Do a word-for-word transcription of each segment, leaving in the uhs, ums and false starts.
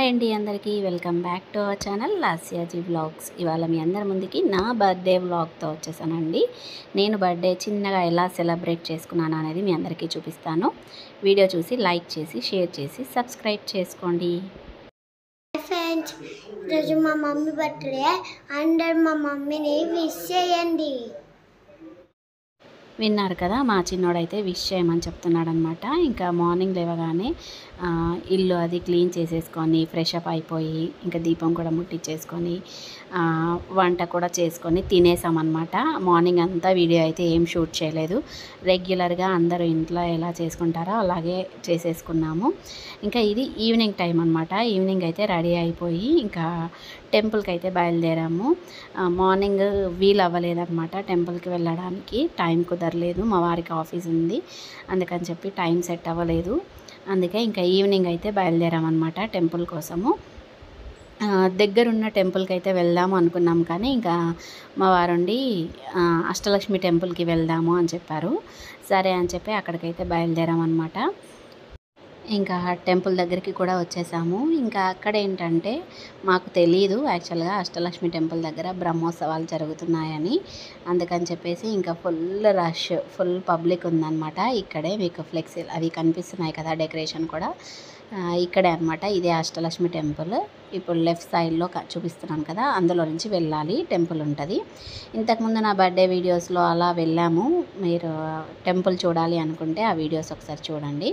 Hi అండి అందరికీ welcome back to our channel Lasya ji vlogs. ఇవాళ మీ అందరి ముందుకి నా బర్త్డే వ్లాగ్తో వచ్చేసానండి. నేను బర్త్డే చిన్నగా ఎలా సెలబ్రేట్ చేసుకున్నాను అనేది మీ అందరికీ చూపిస్తాను. వీడియో చూసి లైక్ చేసి షేర్ చేసి సబ్స్క్రైబ్ చేసుకోండి. ఫ్రెండ్స్, ఈరోజు మా మమ్మీ బర్త్డే. అందరు మా మమ్మీని విష్ చేయండి. విన్నారు కదా, మా చిన్నోడైతే విష్ చేయమని చెప్తున్నాడు అనమాట. ఇంకా మార్నింగ్ లేవగానే ఇల్లు అది క్లీన్ చేసేసుకొని ఫ్రెష్ అప్ అయిపోయి ఇంకా దీపం కూడా ముట్టించేసుకొని వంట కూడా చేసుకొని తినేసామన్నమాట. మార్నింగ్ అంతా వీడియో అయితే ఏం షూట్ చేయలేదు. రెగ్యులర్గా అందరూ ఇంట్లో ఎలా చేసుకుంటారో అలాగే చేసేసుకున్నాము. ఇంకా ఇది ఈవినింగ్ టైం అనమాట. ఈవినింగ్ అయితే రెడీ అయిపోయి ఇంకా టెంపుల్కి అయితే బయలుదేరాము. మార్నింగ్ వీలు అవ్వలేదన్నమాట టెంపుల్కి వెళ్ళడానికి, టైం కుదరలేదు. మా వారికి ఆఫీస్ ఉంది, అందుకని చెప్పి టైం సెట్ అవ్వలేదు. అందుకే ఇంకా ఈవినింగ్ అయితే బయలుదేరామన్నమాట టెంపుల్ కోసము. దగ్గరున్న టెంపుల్కి అయితే వెళ్దాము అనుకున్నాం, కానీ ఇంకా మా వారుండి అష్టలక్ష్మి టెంపుల్కి వెళ్దాము అని చెప్పారు. సరే అని చెప్పి అక్కడికైతే బయలుదేరామన్నమాట. ఇంకా టెంపుల్ దగ్గరికి కూడా వచ్చేసాము. ఇంకా అక్కడ ఏంటంటే మాకు తెలియదు యాక్చువల్గా అష్టలక్ష్మి టెంపుల్ దగ్గర బ్రహ్మోత్సవాలు జరుగుతున్నాయని. అందుకని చెప్పేసి ఇంకా ఫుల్ రష్, ఫుల్ పబ్లిక్ ఉందన్నమాట. ఇక్కడే మీకు ఫ్లెక్సీ అవి కనిపిస్తున్నాయి కదా, డెకరేషన్ కూడా ఇక్కడే అనమాట. ఇదే అష్టలక్ష్మి టెంపుల్. ఇప్పుడు లెఫ్ట్ సైడ్లో చూపిస్తున్నాను కదా, అందులో నుంచి వెళ్ళాలి, టెంపుల్ ఉంటుంది. ఇంతకుముందు నా బర్త్డే వీడియోస్లో అలా వెళ్ళాము. మీరు టెంపుల్ చూడాలి అనుకుంటే ఆ వీడియోస్ ఒకసారి చూడండి.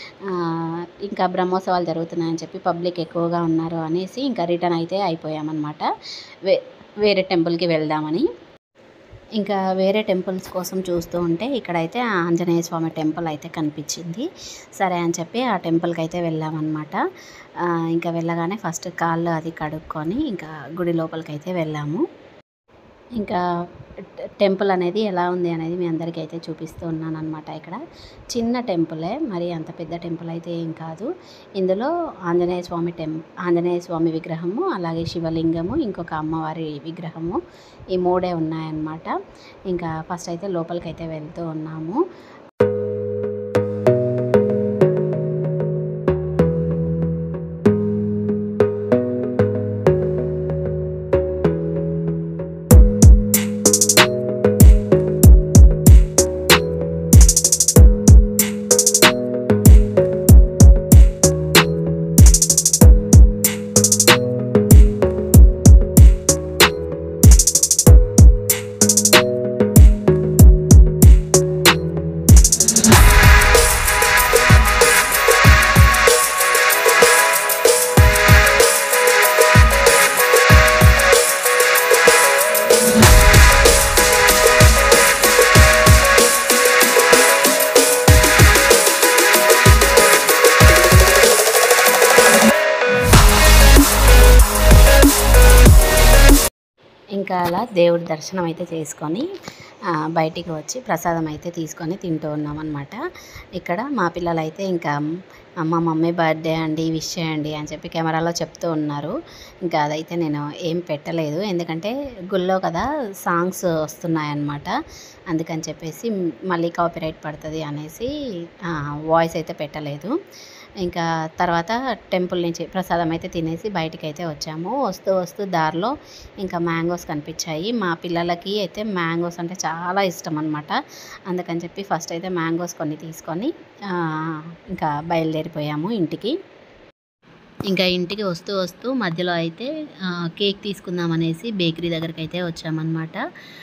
ఇంకా బ్రహ్మోత్సవాలు జరుగుతున్నాయని చెప్పి పబ్లిక్ ఎక్కువగా ఉన్నారు అనేసి ఇంకా రిటర్న్ అయితే అయిపోయామన్నమాట. వే వేరే టెంపుల్కి వెళ్దామని. ఇంకా వేరే టెంపుల్స్ కోసం చూస్తూ ఉంటే ఇక్కడైతే ఆంజనేయ స్వామి టెంపుల్ అయితే కనిపించింది. సరే అని చెప్పి ఆ టెంపుల్కి అయితే వెళ్ళామన్నమాట. ఇంకా వెళ్ళగానే ఫస్ట్ కాళ్ళు అది కడుక్కొని ఇంకా గుడి లోపలికి అయితే వెళ్ళాము. ఇంకా టెంపుల్ అనేది ఎలా ఉంది అనేది మీ అందరికీ అయితే చూపిస్తూ ఉన్నాను అనమాట. ఇక్కడ చిన్న టెంపులే, మరి అంత పెద్ద టెంపుల్ అయితే ఏం కాదు. ఇందులో ఆంజనేయ స్వామి టెం ఆంజనేయ స్వామి విగ్రహము, అలాగే శివలింగము, ఇంకొక అమ్మవారి విగ్రహము, ఈ మూడే ఉన్నాయన్నమాట. ఇంకా ఫస్ట్ అయితే లోపలికి అయితే వెళ్తూ ఉన్నాము. ఇంకా అలా దేవుడి దర్శనం అయితే చేసుకొని బయటికి వచ్చి ప్రసాదం అయితే తీసుకొని తింటూ ఉన్నామన్నమాట. ఇక్కడ మా పిల్లలు అయితే ఇంకా మా మమ్మీ బర్త్డే అండి, విష్ చేయండి అని చెప్పి కెమెరాలో చెప్తూ ఉన్నారు. ఇంకా అదైతే నేను ఏం పెట్టలేదు, ఎందుకంటే గుళ్ళో కదా సాంగ్స్ వస్తున్నాయన్నమాట. అందుకని చెప్పేసి మళ్ళీ కాపీరైట్ పడుతుంది అనేసి వాయిస్ అయితే పెట్టలేదు. ఇంకా తర్వాత టెంపుల్ నుంచి ప్రసాదం అయితే తినేసి బయటికి అయితే వచ్చాము. వస్తూ వస్తూ దారిలో ఇంకా మ్యాంగోస్ కనిపించాయి. మా పిల్లలకి అయితే మ్యాంగోస్ అంటే చాలా ఇష్టం అనమాట. అందుకని చెప్పి ఫస్ట్ అయితే మ్యాంగోస్ కొన్ని తీసుకొని ఇంకా బయలుదేరిపోయాము ఇంటికి. ఇంకా ఇంటికి వస్తూ వస్తూ మధ్యలో అయితే కేక్ తీసుకుందాం అనేసి బేకరీ దగ్గరికి అయితే వచ్చామన్నమాట.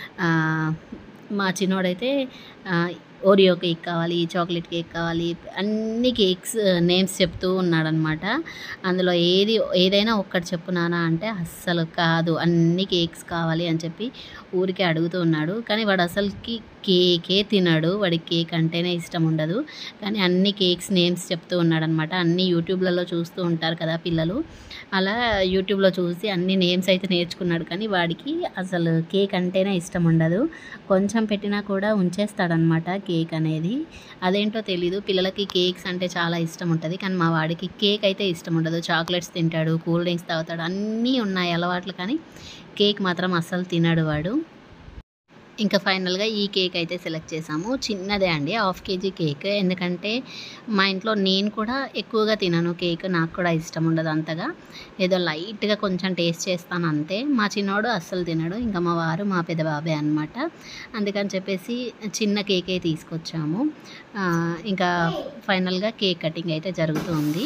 మా చిన్నోడైతే ఓరియో కేక్ కావాలి, చాక్లెట్ కేక్ కావాలి, అన్ని కేక్స్ నేమ్స్ చెప్తూ ఉన్నాడనమాట. అందులో ఏది ఏదైనా ఒక్కటి చెప్పు నాన్న అంటే అస్సలు కాదు, అన్ని కేక్స్ కావాలి అని చెప్పి ఊరికే అడుగుతూ ఉన్నాడు. కానీ వాడు అసలుకి కేకే తినడు, వాడికి కేక్ అంటేనే ఇష్టం ఉండదు. కానీ అన్ని కేక్స్ నేమ్స్ చెప్తూ ఉన్నాడనమాట. అన్ని యూట్యూబ్లలో చూస్తూ ఉంటారు కదా పిల్లలు, అలా యూట్యూబ్లో చూసి అన్ని నేమ్స్ అయితే నేర్చుకున్నాడు. కానీ వాడికి అసలు కేక్ అంటేనే ఇష్టం ఉండదు. కొంచెం పెట్టినా కూడా ఉంచేస్తాడనమాట కేక్ అనేది. అదేంటో తెలీదు, పిల్లలకి కేక్స్ అంటే చాలా ఇష్టం ఉంటుంది, కానీ మా వాడికి కేక్ అయితే ఇష్టం ఉండదు. చాక్లెట్స్ తింటాడు, కూల్ డ్రింక్స్ తాగుతాడు, అన్నీ ఉన్నాయి అలవాట్లు, కానీ కేక్ మాత్రం అస్సలు తినడు వాడు. ఇంకా ఫైనల్గా ఈ కేక్ అయితే సెలెక్ట్ చేసాము. చిన్నదే అండి, హాఫ్ కేజీ కేక్. ఎందుకంటే మా ఇంట్లో నేను కూడా ఎక్కువగా తినను కేక్, నాకు కూడా ఇష్టం ఉండదు అంతగా. ఏదో లైట్గా కొంచెం టేస్ట్ చేస్తాను అంతే. మా చిన్నోడు అస్సలు తినడు, ఇంకా మా వారు మా పెద్ద బాబాయ్ అనమాట. అందుకని చెప్పేసి చిన్న కేకే తీసుకొచ్చాము. ఇంకా ఫైనల్గా కేక్ కటింగ్ అయితే జరుగుతుంది.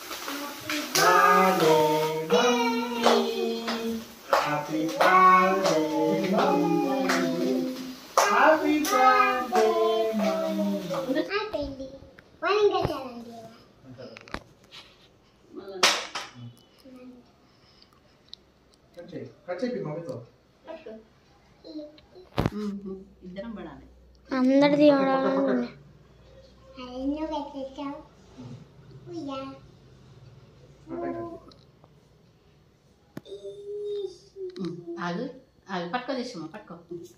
అందరిది ఆగు ఆగు పట్టుకో చేసామా పట్టుకో.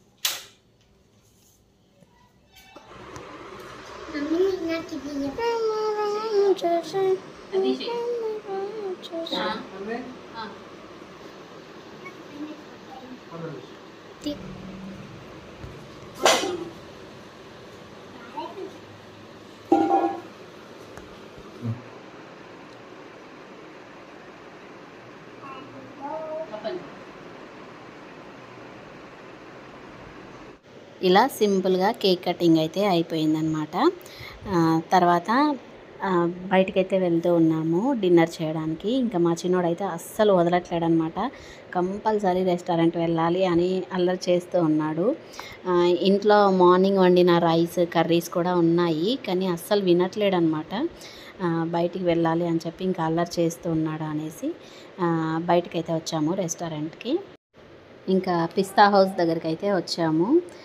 ఇలా సింపుల్గా కేక్ కటింగ్ అయితే అయిపోయిందనమాట. తర్వాత బయటికైతే వెళ్తూ ఉన్నాము డిన్నర్ చేయడానికి. ఇంకా మా చిన్నోడైతే అస్సలు వదలట్లేడనమాట, కంపల్సరీ రెస్టారెంట్ వెళ్ళాలి అని అల్లరి చేస్తూ ఉన్నాడు. ఇంట్లో మార్నింగ్ వండిన రైస్ కర్రీస్ కూడా ఉన్నాయి, కానీ అస్సలు వినట్లేడనమాట. బయటికి వెళ్ళాలి అని చెప్పి ఇంకా అల్లరి చేస్తూ ఉన్నాడు అనేసి బయటకైతే వచ్చాము రెస్టారెంట్కి. ఇంకా పిస్తా హౌస్ దగ్గరికి అయితే వచ్చాము.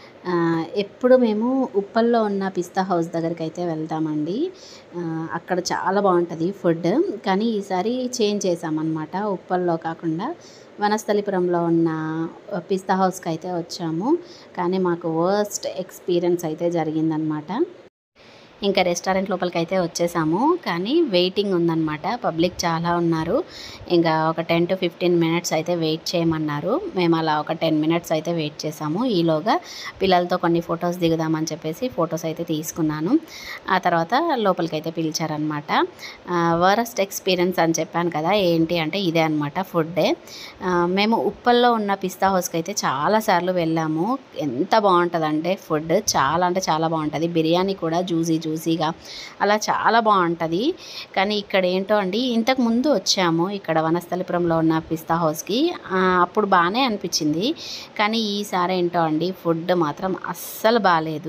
ఎప్పుడు మేము ఉప్పల్లో ఉన్న పిస్తా హౌస్ దగ్గరికి అయితే వెళ్తామండి. అక్కడ చాలా బాగుంటుంది ఫుడ్, కానీ ఈసారి చేంజ్ చేసామన్నమాట. ఉప్పల్లో కాకుండా వనస్థలిపురంలో ఉన్న పిస్తా హౌస్కి అయితే వచ్చాము, కానీ మాకు వర్స్ట్ ఎక్స్పీరియన్స్ అయితే జరిగిందనమాట. ఇంకా రెస్టారెంట్ లోపలికి అయితే వచ్చేసాము, కానీ వెయిటింగ్ ఉందన్నమాట. పబ్లిక్ చాలా ఉన్నారు. ఇంకా ఒక టెన్ టు ఫిఫ్టీన్ మినిట్స్ అయితే వెయిట్ చేయమన్నారు. మేము అలా ఒక టెన్ మినిట్స్ అయితే వెయిట్ చేసాము. ఈలోగా పిల్లలతో కొన్ని ఫొటోస్ దిగుదామని చెప్పేసి ఫొటోస్ అయితే తీసుకున్నాను. ఆ తర్వాత లోపలికి అయితే పిలిచారనమాట. వరస్ట్ ఎక్స్పీరియన్స్ అని చెప్పాను కదా, ఏంటి అంటే ఇదే అనమాట, ఫుడ్డే. మేము ఉప్పల్లో ఉన్న పిస్తా హౌస్కి అయితే చాలాసార్లు వెళ్ళాము. ఎంత బాగుంటుందంటే ఫుడ్ చాలా అంటే చాలా బాగుంటుంది. బిర్యానీ కూడా జ్యూసీ జ్యూసీగా అలా చాలా బాగుంటుంది. కానీ ఇక్కడ ఏంటో అండి, ఇంతకు ముందు వచ్చాము ఇక్కడ వనస్థలిపురంలో ఉన్న పిస్తా హౌస్కి, అప్పుడు బాగానే అనిపించింది. కానీ ఈసారి ఏంటో అండి, ఫుడ్ మాత్రం అస్సలు బాగాలేదు.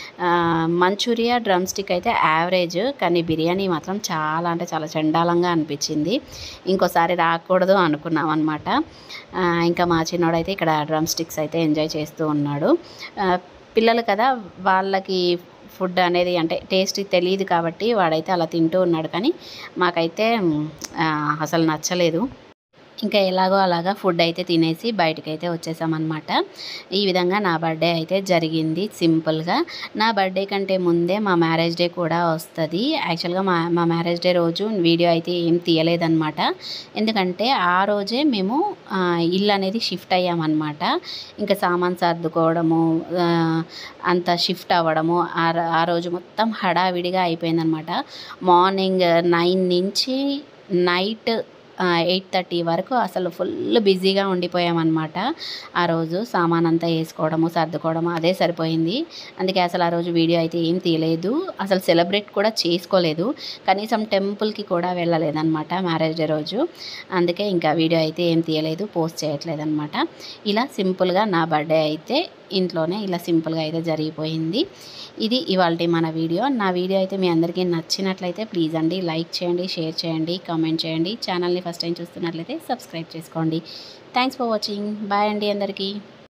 మంచూరియా డ్రమ్ స్టిక్ అయితే యావరేజ్, కానీ బిర్యానీ మాత్రం చాలా అంటే చాలా చండాలంగా అనిపించింది. ఇంకోసారి రాకూడదు అనుకున్నాం అనమాట. ఇంకా మా చిన్నోడైతే ఇక్కడ డ్రమ్ స్టిక్స్ అయితే ఎంజాయ్ చేస్తూ ఉన్నాడు. పిల్లలు కదా, వాళ్ళకి ఫుడ్ అనేది అంటే టేస్ట్ తెలియదు కాబట్టి వాడైతే అలా తింటూ ఉన్నాడు, కానీ మాకైతే అసలు నచ్చలేదు. ఇంకా ఎలాగో అలాగా ఫుడ్ అయితే తినేసి బయటకైతే వచ్చేసామన్నమాట. ఈ విధంగా నా బర్త్డే అయితే జరిగింది సింపుల్గా. నా బర్త్డే కంటే ముందే మా మ్యారేజ్ డే కూడా వస్తుంది. యాక్చువల్గా మా మా మ్యారేజ్ డే రోజు వీడియో అయితే ఏం తీయలేదన్నమాట, ఎందుకంటే ఆ రోజే మేము ఇల్లు అనేది షిఫ్ట్ అయ్యామన్నమాట. ఇంకా సామాన్ సర్దుకోవడము, అంత షిఫ్ట్ అవ్వడము, ఆ రోజు మొత్తం హడావిడిగా అయిపోయిందనమాట. మార్నింగ్ నైన్ నుంచి నైట్ ఎయిట్ థర్టీ వరకు అసలు ఫుల్ బిజీగా ఉండిపోయామన్నమాట. ఆ రోజు సామాన్ అంతా వేసుకోవడము సర్దుకోవడము అదే సరిపోయింది. అందుకే అసలు ఆ రోజు వీడియో అయితే ఏం తీయలేదు, అసలు సెలబ్రేట్ కూడా చేసుకోలేదు, కనీసం టెంపుల్కి కూడా వెళ్ళలేదన్నమాట మ్యారేజ్ డే రోజు. అందుకే ఇంకా వీడియో అయితే ఏం తీయలేదు, పోస్ట్ చేయట్లేదు అనమాట. ఇలా సింపుల్గా నా బర్త్డే అయితే ఇంట్లోనే ఇలా సింపుల్గా అయితే జరిగిపోయింది. ఇది ఇవాల్టి మన వీడియో. నా వీడియో అయితే మీ అందరికీ నచ్చినట్లయితే ప్లీజ్ అండి లైక్ చేయండి, షేర్ చేయండి, కామెంట్ చేయండి. ఛానల్ని ఫస్ట్ టైం చూస్తున్నట్లయితే సబ్స్క్రైబ్ చేసుకోండి. Thanks for watching. బాయ్ అండి అందరికీ.